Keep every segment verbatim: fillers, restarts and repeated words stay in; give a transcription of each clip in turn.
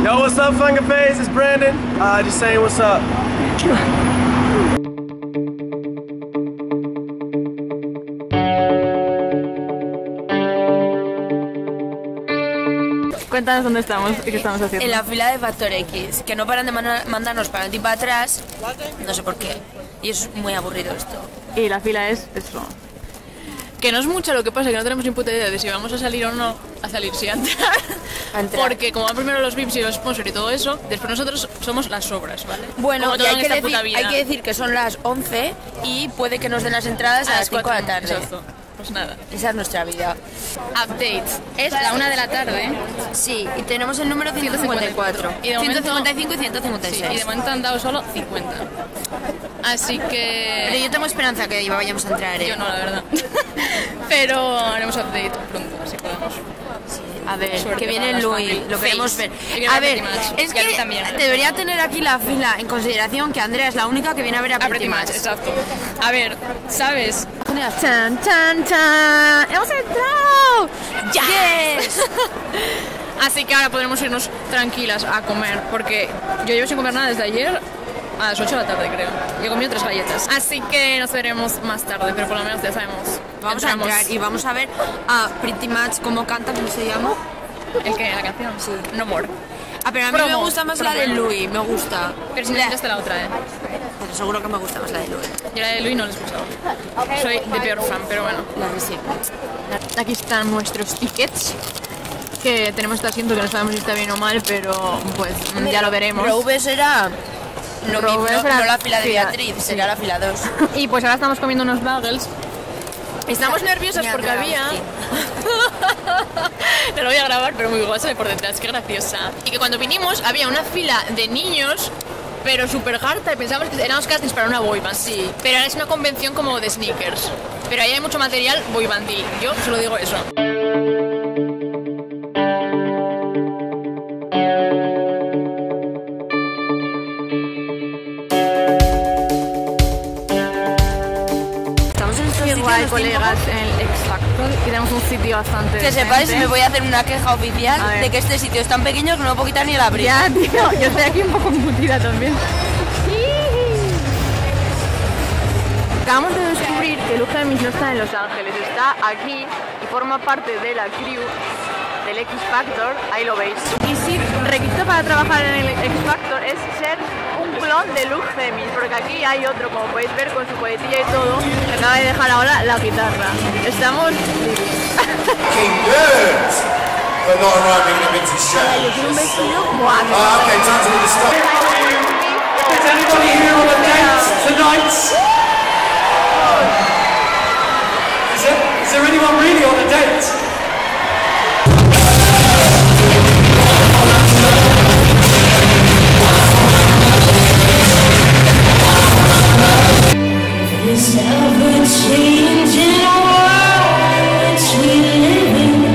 Yo, what's up, Fungaface? It's Brandon. Uh, just saying what's up. Cuéntanos dónde estamos y qué estamos haciendo. En la fila de Factor X, que no paran de mandarnos para adelante y para atrás, no sé por qué. Y es muy aburrido esto. Y la fila es eso. Que no es mucho lo que pasa, que no tenemos ni puta idea de si vamos a salir o no, a salir, sí, a entrar. A entrar. Porque como van primero los V I Ps y los sponsors y todo eso, después nosotros somos las sobras, ¿vale? Bueno, como y todo hay, en que esta decir, puta vida. hay que decir que son las once y puede que nos den las entradas a, a las cinco de la tarde. Exacto. Pues nada. Esa es nuestra vida. Update. Es la una de la tarde. Sí, y tenemos el número ciento cincuenta y cuatro. Y de momento- ciento cincuenta y cinco y ciento cincuenta y seis. Sí, y de momento han dado solo cincuenta. Así que... Pero yo tengo esperanza que vayamos a entrar, ¿eh? Yo no, la verdad. Pero haremos update pronto, así podemos. A ver, Suerte que viene para las Louis, familias. lo queremos ver. Face. Yo quiero A ver ver, Pretty Match. es Y a ti que también. debería tener aquí la fila en consideración que Andrea es la única que viene a ver a A Pretty Pretty Match, Match. exacto. A ver, ¿sabes? ¡Chan, chan, chan! ¡Hemos entrado! ¡Yes! Así que ahora podremos irnos tranquilas a comer, porque yo llevo sin comer nada desde ayer a las ocho de la tarde, creo. Yo he comido tres galletas. Así que nos veremos más tarde, pero por lo menos ya sabemos. Vamos Entramos. a entrar y vamos a ver a Pretty Match, cómo canta, ¿cómo se llama? ¿El qué? ¿La canción? Sí. No More. Ah, pero a mí Promo, me gusta más la de promo. Louis, me gusta. Pero si me La- escuchaste la otra, ¿eh? Pero seguro que me gusta más la de Louis. Yo la de Louis no la he escuchado. Soy de peor fan, pero bueno. La de sí. Aquí están nuestros tickets. Que tenemos este asiento que no sabemos si está bien o mal, pero pues ya lo veremos. Rove será... No, mi- Rove no- será- no la fila de sí, Beatriz, sí. será la fila dos. Y pues ahora estamos comiendo unos bagels. Estamos nerviosas Me porque atrás, había... sí. Te lo voy a grabar, pero muy guasa por detrás, qué graciosa. Y que cuando vinimos había una fila de niños, pero súper harta, y pensábamos que éramos castings para una boyband. Sí. Pero ahora es una convención como de sneakers. Pero ahí hay mucho material boybandí. Yo solo digo eso. Estamos en estos Igual, sitios, colegas, en el X Factor, y tenemos un sitio bastante Que sepáis, decente. me voy a hacer una queja oficial A ver. de que este sitio es tan pequeño que no me puedo quitar ni el abrigo. Ya, tío, yo estoy aquí un poco embutida también. Acabamos de descubrir que Luz Gemis no está en Los Ángeles, está aquí y forma parte de la crew del X Factor, ahí lo veis. Y sí, requisito para trabajar en el X Factor es ser un clon de Luz Gemis, porque aquí hay otro, como podéis ver, con su coletilla y todo, que acaba de dejar ahora la guitarra. Estamos... Fucking good! But not arriving in a vintage shirt. Tiene un vestido... ¡Buah! Ah, okay, time to do the stuff. Is anybody here on a date tonight? Is there, is there anyone really on a date? This ever-changing world which we live in.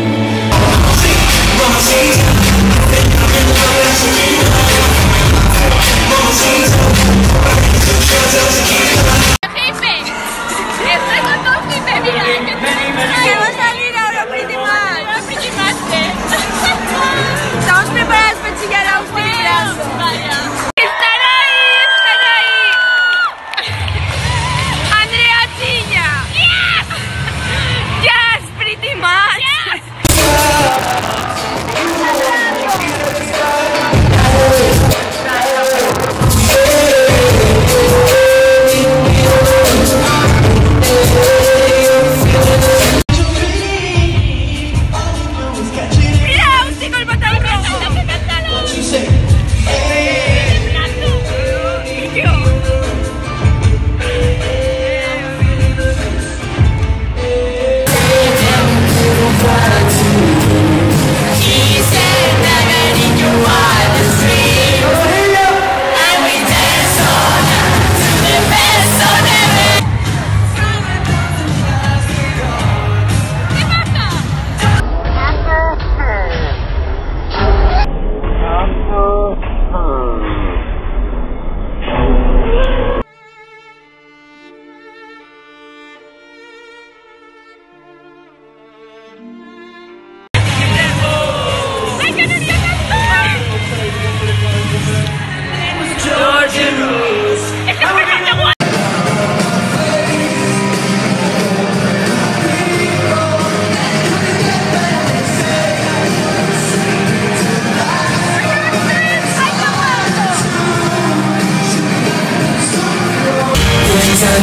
¡Jefe! ¡Estoy con dos jefes! ¡Mira! ¡Vamos a salir ahora!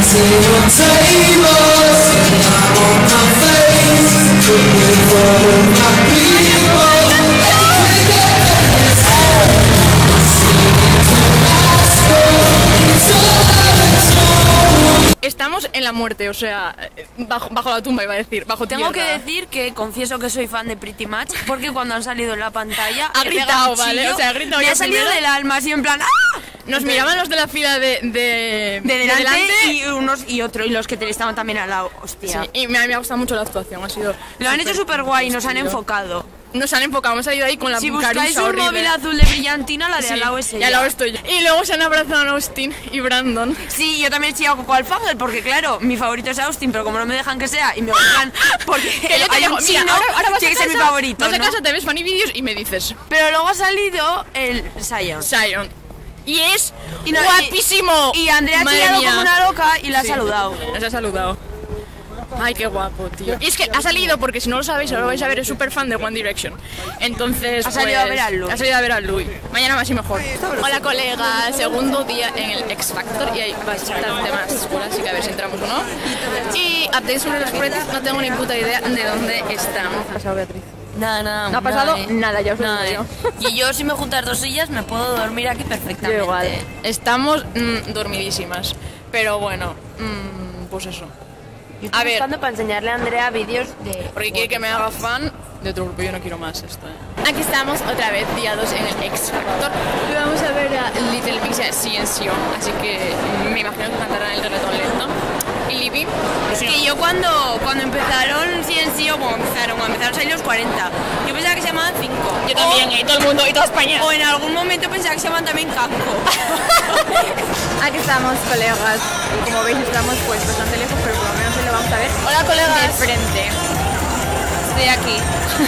Estamos en la muerte, o sea, bajo, bajo la tumba iba a decir, bajo Tengo tierra. que decir que confieso que soy fan de Pretty Much porque cuando han salido en la pantalla Ha he gritado, pegado un ¿vale? chillo, O sea, ha gritado me ya ha salido primero. del alma, así en plan ¡ah! Nos De- miraban los de la fila de, de, de delante, delante. y unos y otro y los que te estaban también al lado, hostia. Sí, y me, me ha gustado mucho la actuación, ha sido... Lo han hecho súper guay, nos han estilo. enfocado. Nos han enfocado, hemos salido ahí con la Si carusa buscáis un horrible. móvil azul de brillantina, la de Sí, al lado es y ella. al lado estoy yo. Y luego se han abrazado a Austin y Brandon. Sí, yo también estoy a Coco Alfángel porque claro, mi favorito es Austin, pero como no me dejan que sea y me obligan porque Que yo te hay dejo, un mira, chino, ahora, ahora vas tiene a que ser mi casa, favorito, Vas a ¿no? casa, te ves funny videos y me dices Pero luego ha salido el Sion. Sion. Y es Y no- guapísimo. Y Andrea ha Madre chillado mía. como una loca y la Sí. ha saludado. Nos ha saludado. Ay, qué guapo, tío. Y es que ha salido, porque si no lo sabéis, ahora lo vais a ver, es súper fan de One Direction. Entonces, Ha salido pues, a ver a Louis. Ha salido a ver a Louis. Mañana más y mejor. Hola, colega. Segundo día en el X Factor y hay bastante más escuelas, así que a ver si entramos o no. Y update sobre los proyectos, no tengo ni puta idea de dónde estamos. ¿Qué ha pasado, Beatriz? Nada, nada. No ha pasado eh. nada, ya os lo Nada, digo eh. yo. Y yo si me juntas dos sillas me puedo dormir aquí perfectamente. Yo igual. Estamos mm, dormidísimas. Pero bueno, mm, pues eso. Yo A estoy ver. buscando para enseñarle a Andrea vídeos de... Porque quiere que me haga fan de otro grupo, yo no quiero más esto. ¿eh? Aquí estamos otra vez, día dos en el X Factor. Y vamos a ver a Little Mix y a Ciencio, así que me imagino que cantarán el reggaetón lento. Y Libby, Es que yo cuando, cuando empezaron Ciencio, bueno, empezaron, cuando empezaron a salir los cuarenta, yo pensaba que se llamaban cinco. yo también, y todo el mundo, y toda España. O en algún momento pensaba que se llamaban también Canco. Aquí estamos, colegas. Y como veis, estamos pues bastante lejos, pero por lo menos hoy lo vamos a ver. Hola, colegas. De frente. Estoy aquí.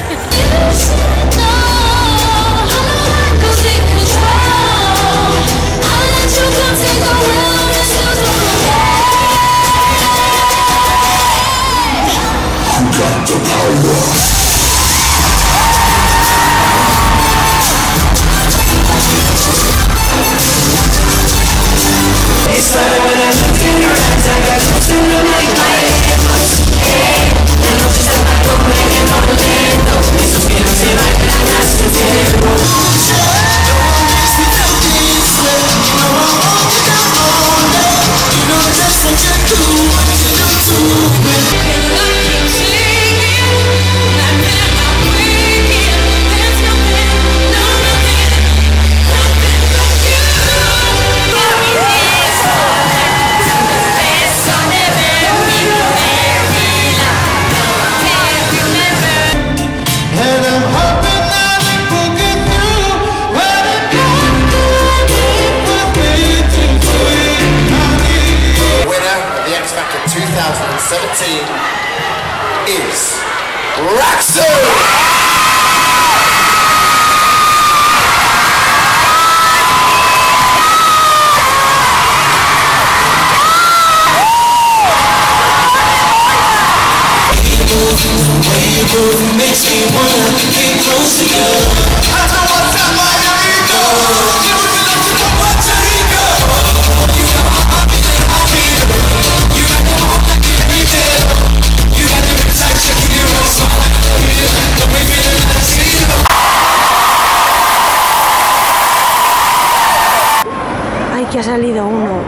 And I'm hoping that we'll get through what it we're waiting for you. Winner of the X Factor twenty seventeen is Raxo! Makes me wanna get close to you. I know what's in my ego. You would love to come back to ego. You got my heart beating, I feel it. You got the heart that give me feel. You got the inside checking your own smile. Don't make me feel like zero. Ay, que ha salido uno.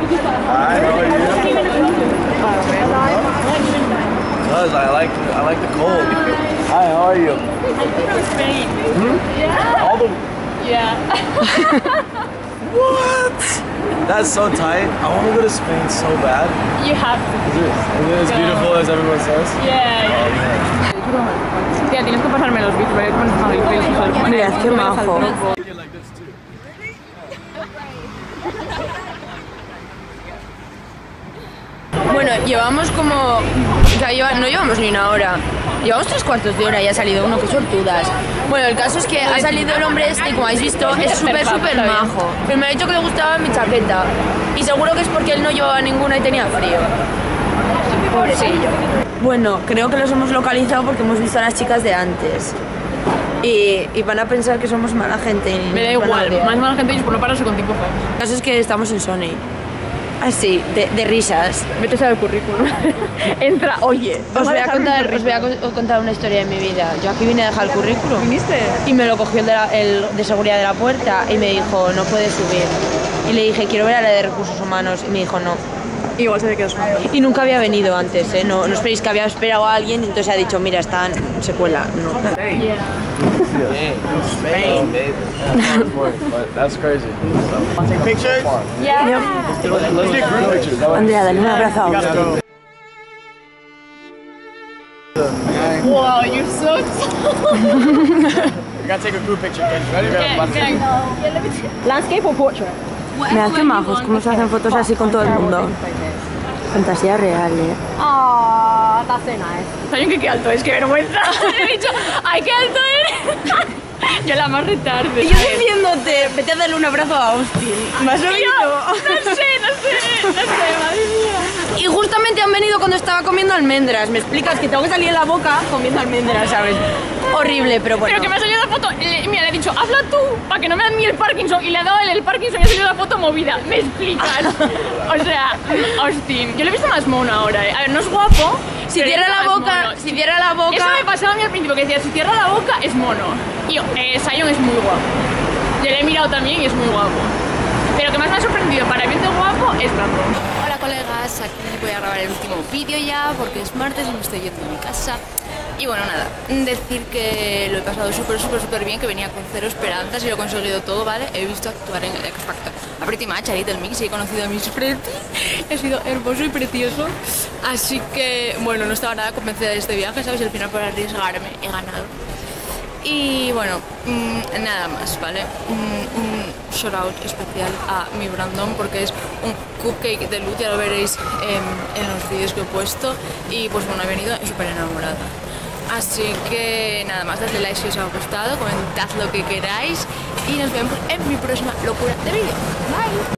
Does I like I like the cold. Hi, how are you? Hmm? Yeah. All the Yeah. what? That's so tight. I want to go to Spain so bad. You have to. Is it, is it as beautiful as everyone says? Yeah. Oh man. Tía, tienes que pasarme los vídeos, ¿vale? Pones a el pelo. Mira, qué majo. Bueno, llevamos como... O sea, lleva- no llevamos ni una hora. Llevamos tres cuartos de hora y ha salido uno, que sortudas. Bueno, el caso es que ha salido el hombre este y como habéis visto, es súper, súper majo. Pero me ha dicho que le gustaba mi chaqueta. Y seguro que es porque él no llevaba ninguna y tenía frío. Pobrecillo. Bueno, creo que los hemos localizado porque hemos visto a las chicas de antes. Y, y van a pensar que somos mala gente. y Me da nos van a igual, odiar. más mala gente ellos por no pararse con tipo. El caso es que estamos en Sony. Así, de, de risas. Vete a saber el currículum. Entra, oye. Os voy, a contar, os voy a co- contar una historia de mi vida. Yo aquí vine a dejar el currículum. ¿Viniste? Y me lo cogió el de, la- el de seguridad de la puerta y me dijo, no puedes subir. Y le dije, quiero ver a la de recursos humanos. Y me dijo, no. Igual se te quedó solo. Y nunca había venido antes, ¿eh? No, no esperéis que había esperado a alguien y entonces ha dicho, mira, está en secuela. No. Yeah, Spain, babe. But that's crazy. So. Take pictures? Yeah. Let's get group pictures. That way- Andrea, dale un abrazo a You gotta Agustín. go. Wow, you're so We gotta take a group picture. Okay, ready? We gotta- Landscape or portrait? Mira qué majos, cómo se hacen fotos así con todo el mundo. Fantasía real, ¿eh? Ah, that's so nice. ¿Saben que qué alto es? ¡Qué vergüenza! He dicho, ¡ay, qué alto eres! Yo la más retarde. Y yo diciéndote, vete a darle un abrazo a Austin. ¿Me has oído? No sé, no sé, no sé, madre mía. Y justamente han venido cuando estaba comiendo almendras. Me explicas que tengo que salir en la boca comiendo almendras, ¿sabes? Horrible, pero bueno. Pero que me ha salido la foto, le- mira, le he dicho, habla tú, para que no me dan ni el Parkinson, y le ha dado el, el Parkinson y ha salido la foto movida. ¿Me explicas? O sea, Austin. Yo lo he visto más mono ahora, ¿eh? A ver, no es guapo. Si pero cierra es la más boca, mono. si cierra la boca... Eso me pasaba a mí al principio, que decía, si cierra la boca es mono. Y eh, Sion es muy guapo. Yo le he mirado también y es muy guapo. Pero que más me ha sorprendido para bien de guapo es Brandon. Hola colegas, aquí voy a grabar el último vídeo ya porque es martes y me estoy yendo a mi casa. Y bueno, nada, decir que lo he pasado súper, súper, súper bien, que venía con cero esperanzas y lo he conseguido todo, ¿vale? He visto actuar en el X Factor a Pretty Much, a Little Mix, y he conocido a Miss Pretty. Ha sido hermoso y precioso. Así que, bueno, no estaba nada convencida de este viaje, ¿sabes? Y al final, por arriesgarme, he ganado. Y bueno, mmm, nada más, ¿vale? Mm, un shout out especial a mi Brandon porque es un cupcake de luz, ya lo veréis en, en los vídeos que he puesto. Y pues bueno, he venido súper enamorada. Así que nada más, dadle like si os ha gustado, comentad lo que queráis y nos vemos en mi próxima locura de vídeo. Bye.